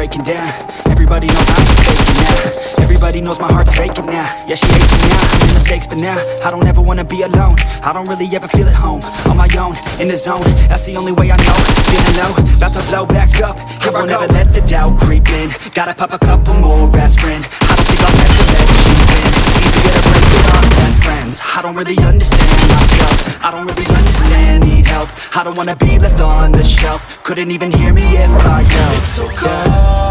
breaking down. Everybody knows I'm faking now. Everybody knows my heart's faking now. Yeah, she hates me now, I made mistakes, but now I don't ever wanna be alone. I don't really ever feel at home. On my own, in the zone, that's the only way I know. Feeling low, about to blow back up. Here I never let the doubt creep in. Gotta pop a couple more aspirin. I don't think I'll ever let you win. Easier to break with our best friends. I don't really understand myself. I don't really understand, need help. I don't wanna be left on the shelf. Couldn't even hear me if I yelled. It's so cold